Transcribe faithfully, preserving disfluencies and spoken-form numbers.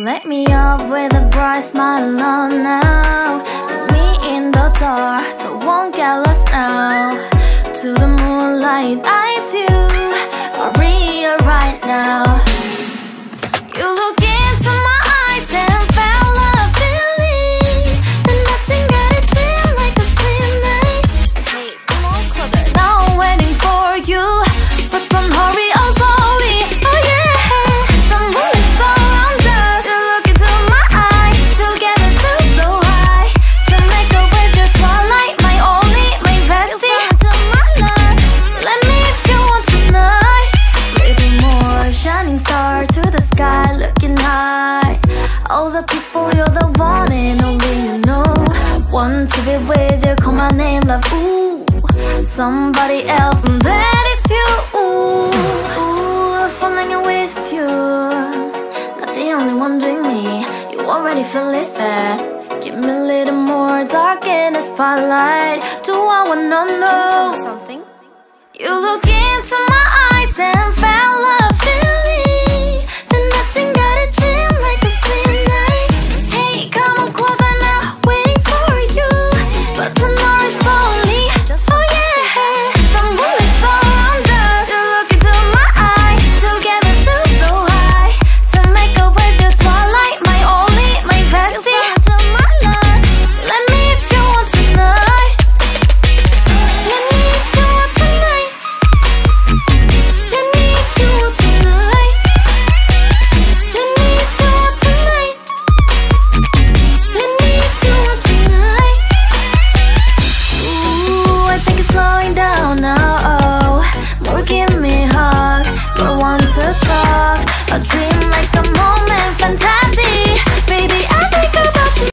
Light me up with a bright smile on now. Put me in the dark, don't won't get lost now. To the moonlight, eyes you are real right now. You look into my eyes and felt a feeling that nothing got it feel like a sweet night. Hey, come on, closer. Now I'm waiting for you, but don't hurry, oh slowly. Oh yeah, the moon is around us. You look into my eyes, together feel so high. To make a wave, the twilight, my only, my bestie. You fall into my love, let me if you want tonight. Little more shining star to the sky, looking high. All the people, you're the one and only you know. Want to be with you, call my name, love, ooh. Somebody else, and that is you, ooh. Ooh, falling in with you. Not the only one doing me, you already feel it there. Give me a little more dark in the spotlight. Do I wanna know something? You look into my eyes and felt a feeling that nothing got a dream like a sweet night. Hey, come on closer now, waiting for you, but the night is slowly. Oh yeah, the moon is around us. You look into my eyes, together feel so high. To make a wave, the twilight, my only, my bestie. You fall into my love, let me if you want tonight. Let me if you want tonight. Let me if you want tonight. Let me if you want tonight. Let me if you want tonight. Ooh, I think it's slowing down now. Oh, more give me a hug, more want to talk. A dream.